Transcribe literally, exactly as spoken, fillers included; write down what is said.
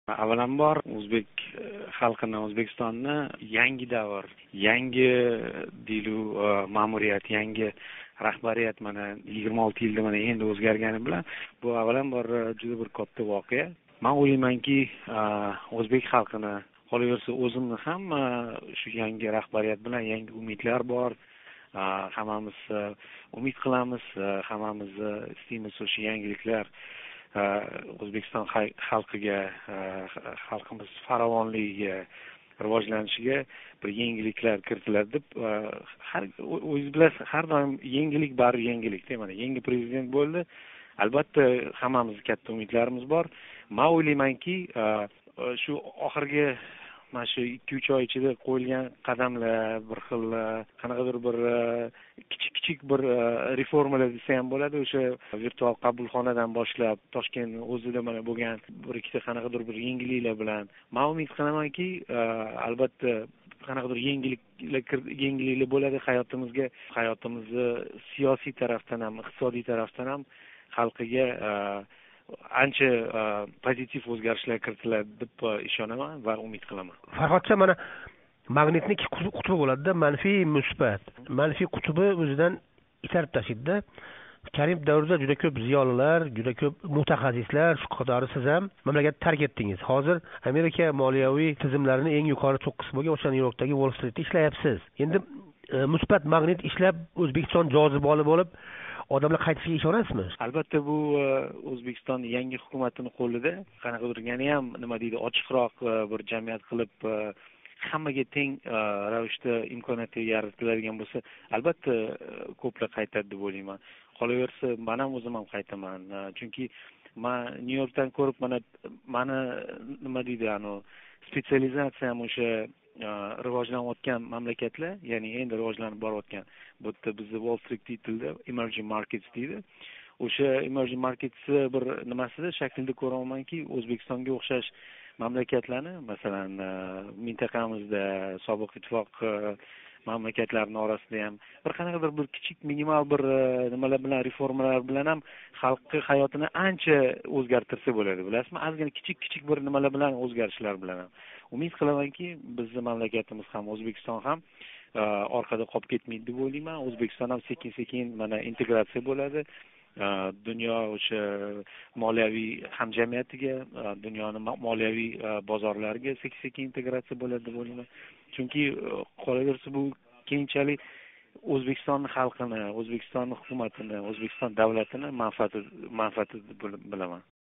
Avvalambor o'zbek xalqini, O'zbekistonni yangi davr, yangi dilu ma'muriyat, yangi rahbariyat mana yigirma olti yilda mana endi o'zgargani bilan bu avvalambor juda bir katta voqea. Men o'ylaymanki, o'zbek xalqini, qolaversa o'zimni ham shu yangi rahbariyat bilan yangi umidlar bor. Hammamiz umid qilamiz, hammamiz istaymiz o'sha yangiliklar O'zbekiston xalqiga, xalqimiz farovonligiga, rivojlanishiga bir yangiliklar kiritiladi deb har o'zingiz bilasiz, har doim yangilik bari yangilikda. Mana yangi prezident bo'ldi. Albatta hammamiz katta umidlarimiz bor. Men o'ylaymanki, shu oxirgi mana shu ikki uch oy ichida qo'yilgan qadamlar, bir xil qanaqadir bir kichik-kichik bir reformalar desa ham bo'ladi. O'sha virtual qabulxonadan boshlab Toshkent o'zida mana bo'lgan bir ikkita qanaqadir bir yangiliklar bilan men umid qilamanki, albatta qanaqadir yangiliklar yangiliklar bo'ladi hayotimizga, hayotimizni siyosiy tarafdan ham, iqtisodiy tarafdan ham xalqiga ancha pozitiv o'zgarishlar kiritiladi deb ishonaman va umid qilaman. Farhodcha, mana magnitning ikki qutbi bo'ladi-da, manfiy, musbat. Manfiy qutbi o'zidan itarib tashlaydi-da. Karib davrida juda ko'p ziyolilar, juda ko'p mutaxassislar, shu qatori siz ham mamlakatni tark etdingiz. Hozir Amerika moliyaviy tizimlarining eng yuqori cho'qqisi bo'lgan o'sha Nyu-Yorkdagi Wall Streetda ishlayapsiz. Endi musbat magnit ishlab O'zbekiston jozibali bo'lib odamlar qaytishiga ishonasizmi? Albatta bu O'zbekiston yangi hukumatining qo'lida. Qanaqadir yana ham nima deydi, ochiqroq bir jamiyat qilib hammaga teng ravishda imkoniyat yaratiladigan bo'lsa, albatta ko'plar qaytadi deb o'ylayman. Qolaversa, men ham o'zim ham qaytaman. Chunki men Nyu-Yorkdan ko'rib mana mani nima deydi, ano spetsializatsiyam o'sha rivojlanayotgan mamlakatlar, ya'ni endi rivojlanib borayotgan. Bu yerda bizda Wall Street tilida emerging markets deydi. O'sha emerging markets bir nimasida shaklda ko'ramanki, O'zbekistonga o'xshash mamlakatlarni, masalan, mintaqamizda sobiq ittifoq mamlakatlarining orasida ham bir qanaqadir bir kichik minimal bir nimalar bilan, reformalar bilan ham xalqning hayotini ancha o'zgartirsa bo'ladi, bilasizmi? Ozgina kichik-kichik bir nimalar bilan, o'zgarishlar bilan ham. Umid qilamanki, bizning mamlakatimiz ham, O'zbekiston ham orqada qolib ketmaydi deb o'ylayman. O'zbekiston ham sekin-sekin mana integratsiya bo'ladi. Dunyo o'sha moliyaviy hamjamiyatiga, dunyoning moliyaviy bozorlariga sekin-sekin integratsiya bo'ladi deb o'ylayman. Chunki qolaversa bu keyinchalik O'zbekiston xalqini, O'zbekiston hukumatini, O'zbekiston davlatini manfaati manfaati bilaman.